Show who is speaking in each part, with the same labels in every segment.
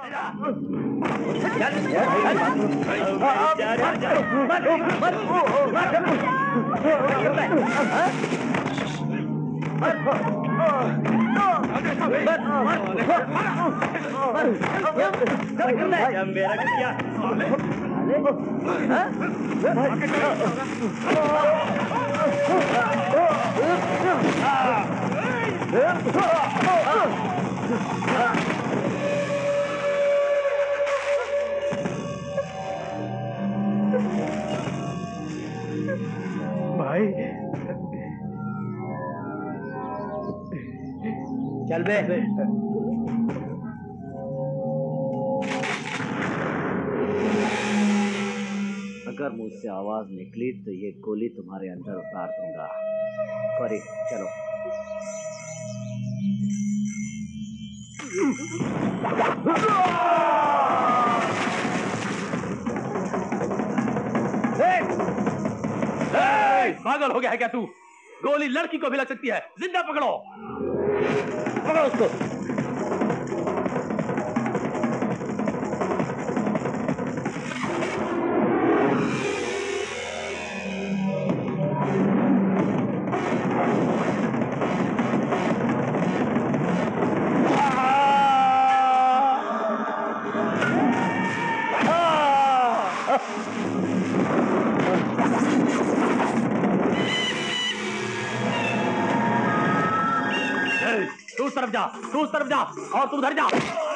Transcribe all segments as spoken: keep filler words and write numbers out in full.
Speaker 1: मेरा क्या
Speaker 2: भाई
Speaker 1: चल बे। अगर मुझसे आवाज निकली तो ये गोली तुम्हारे अंदर उतार दूंगा। करी चलो।
Speaker 2: पागल हो गया है क्या तू? गोली लड़की को भी लग सकती है। जिंदा पकड़ो,
Speaker 1: पकड़ो उसको।
Speaker 2: तू उस तरफ जा, तू उस तरफ जा और तू उधर जा।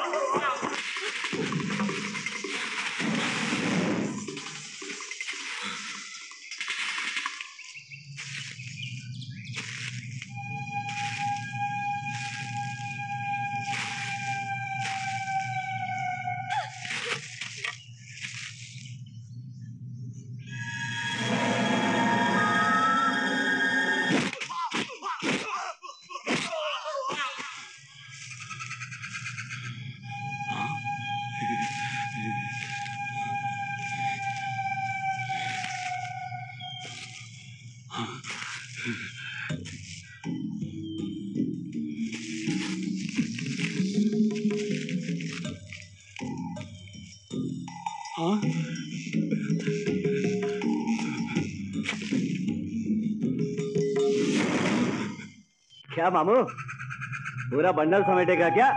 Speaker 1: क्या मामू, पूरा बंडल समेटेगा क्या?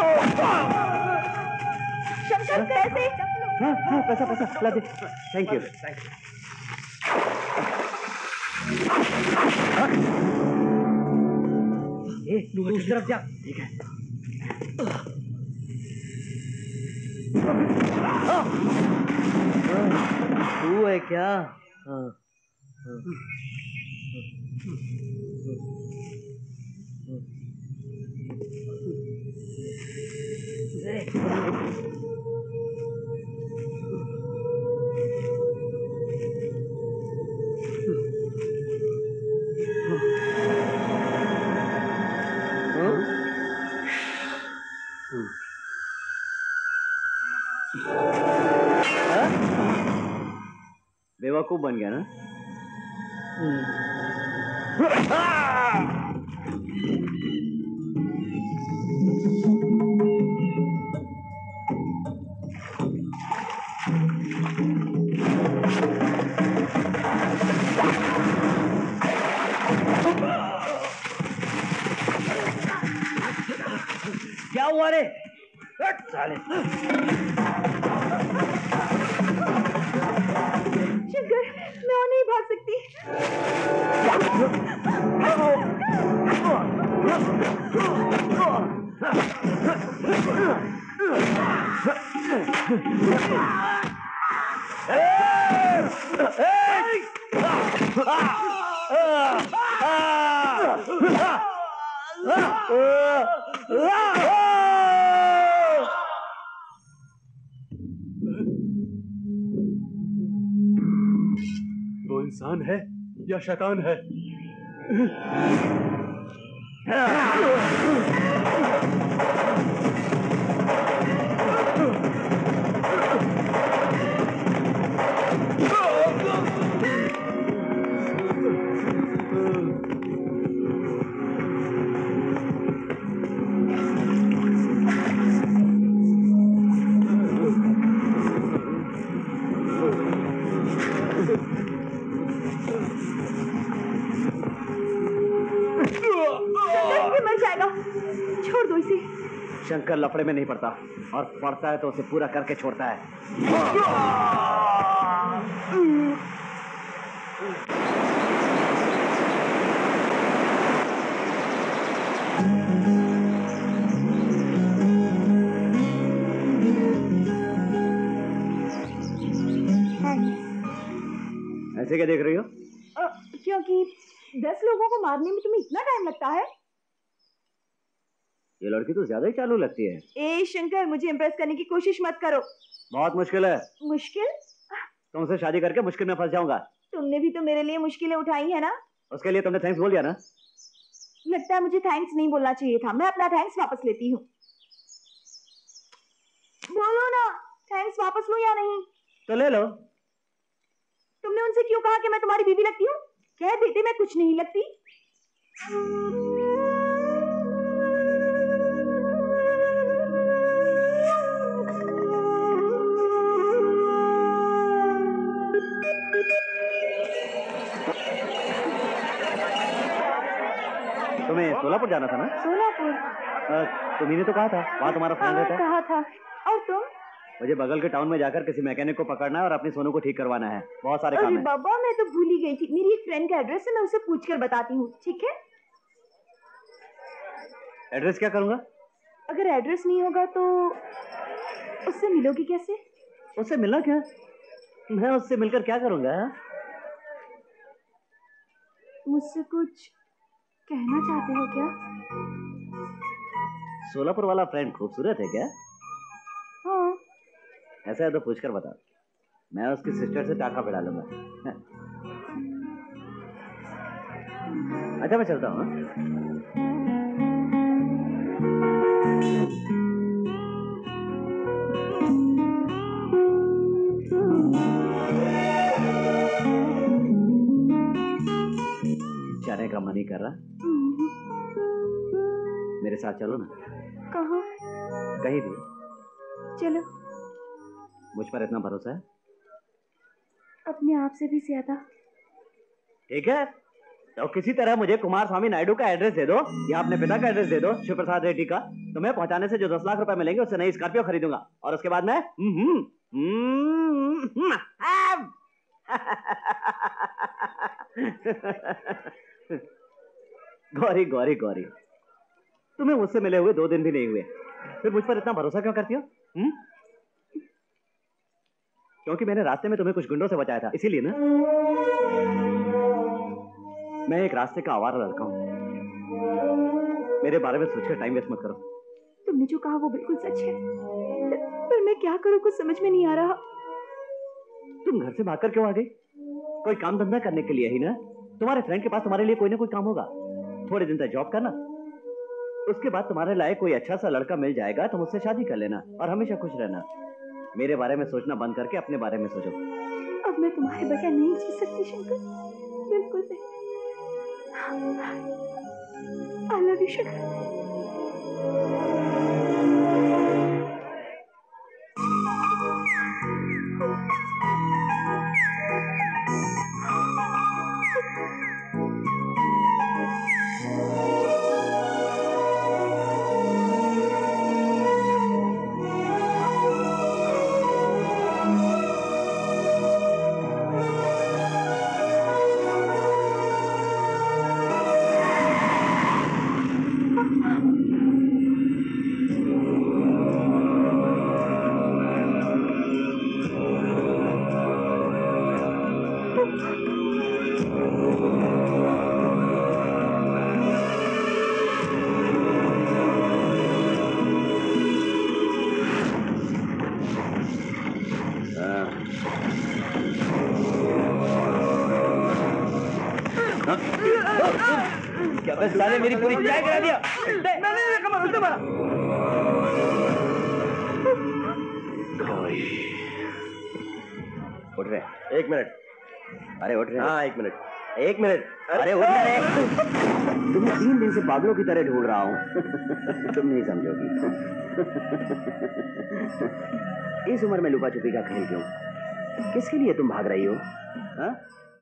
Speaker 3: शंकर कैसे?
Speaker 1: हाँ हाँ पैसा पैसा ला दे। Thank you. ए तू उस तरफ जा। ठीक है। तू है क्या? हाँ बेवकूफ बन गया ना? क्या हुआ रे? साले
Speaker 3: शंकर, मैं और नहीं भाग सकती।
Speaker 2: वो इंसान है या शैतान है?
Speaker 1: देखकर लफड़े में नहीं पड़ता, और पड़ता है तो उसे पूरा करके छोड़ता है। ऐसे क्या देख रही हो?
Speaker 3: अ, क्योंकि दस लोगों को मारने में तुम्हें इतना टाइम लगता है।
Speaker 1: ये लड़की तो ज्यादा ही चालू लगती है।
Speaker 3: ए शंकर, मुझे इम्प्रेस करने की कोशिश मत करो।
Speaker 1: बहुत मुश्किल है।
Speaker 3: मुश्किल?
Speaker 1: तुमसे शादी करके मुश्किल में फंस जाऊंगा।
Speaker 3: तुमने भी तो मेरे लिए मुश्किलें उठाई है ना।
Speaker 1: उसके लिए तुमने थैंक्स बोल दिया ना?
Speaker 3: लगता है मुझे थैंक्स नहीं बोलना चाहिए था। मैं अपना थैंक्स वापस लेती हूँ। बोलो ना, थैंक्स वापस लो या नहीं?
Speaker 1: तो ले लो।
Speaker 3: तुमने उनसे क्यों कहा कि मैं तुम्हारी बीवी लगती हूँ? कह देते मैं कुछ नहीं लगती।
Speaker 1: तुम्हें सोलापुर जाना था ना?
Speaker 3: सोलापुर?
Speaker 1: तुम्ही ने तो कहा था वहाँ तुम्हारा फ्रेंड रहता है।
Speaker 3: कहा था। और तुम?
Speaker 1: मुझे बगल के टाउन में जाकर किसी मैकेनिक को पकड़ना है और अपनी सोनू को ठीक करवाना है। बहुत सारे काम
Speaker 3: अरे
Speaker 1: हैं।
Speaker 3: बाबा, मैं तो भूल ही गई थी। मेरी एक फ्रेंड का एड्रेस है, मैं उसे पूछकर बताती हूँ, ठीक है?
Speaker 1: एड्रेस क्या करूँगा?
Speaker 3: अगर एड्रेस नहीं होगा तो उससे मिलोगी कैसे?
Speaker 1: उससे मिलना क्या? मैं उससे मिलकर क्या करूँगा?
Speaker 3: मुझसे कुछ कहना चाहते हो क्या?
Speaker 1: सोलापुर वाला फ्रेंड खूबसूरत है क्या?
Speaker 3: हाँ।
Speaker 1: ऐसा है तो पूछकर बता। मैं उसकी सिस्टर से टाका भिड़ा लूंगा। अच्छा मैं चलता हूँ। जाने का मन ही कर रहा। मेरे साथ चलो ना।
Speaker 3: कहाँ?
Speaker 1: कहीं भी।
Speaker 3: चलो।
Speaker 1: मुझ पर इतना भरोसा है?
Speaker 3: अपने आप से भी ज्यादा।
Speaker 1: ठीक है, तो किसी तरह मुझे कुमार स्वामी नायडू का एड्रेस दे दो या अपने पिता का एड्रेस दे दो, शिव प्रसाद रेड्डी का। तुम्हें पहुंचाने से जो दस लाख रुपए मिलेंगे उससे नई स्कॉर्पियो खरीदूंगा, और उसके बाद मैं गौरी गौरी गौरी, तुम्हें मुझसे मिले हुए दो दिन भी नहीं हुए, फिर मुझ पर इतना भरोसा क्यों करती हो? हुँ? क्योंकि मैंने रास्ते में तुम्हें कुछ गुंडों से बचाया था, इसीलिए ना। मैं एक रास्ते का आवारा लड़का हूं। मेरे बारे में सोचकर टाइम वेस्ट मत करो।
Speaker 3: तुमने जो कहा वो बिल्कुल सच है, पर मैं क्या करूं कुछ समझ में नहीं आ रहा।
Speaker 1: तुम घर से भागकर क्यों आ गई? कोई काम धंधा करने के लिए ही ना। तुम्हारे फ्रेंड के पास तुम्हारे लिए कोई ना कोई काम होगा। थोड़े दिन तक जॉब करना, उसके बाद तुम्हारे लायक कोई अच्छा सा लड़का मिल जाएगा, तुम उससे शादी कर लेना और हमेशा खुश रहना। मेरे बारे में सोचना बंद करके अपने बारे में सोचो।
Speaker 3: अब मैं तुम्हारे बगैर नहीं जी सकती शंकर, बिल्कुल नहीं। I love you, Shankar.
Speaker 1: क्या बस साले मेरी पूरी चाय करा दिया?
Speaker 2: मैंने ये कमर उल्टे मारा।
Speaker 1: उठ रहे?
Speaker 2: एक मिनट।
Speaker 1: अरे उठ रहे?
Speaker 2: हाँ एक मिनट, एक मिनट।
Speaker 1: अरे उठ रहे? तुम्हें तीन दिन से पागलों की तरह ढूंढ रहा हूँ। तुम नहीं समझोगी। इस उम्र में लुका छुपी का खेल क्यों? किसके लिए तुम भाग रही हो? हाँ?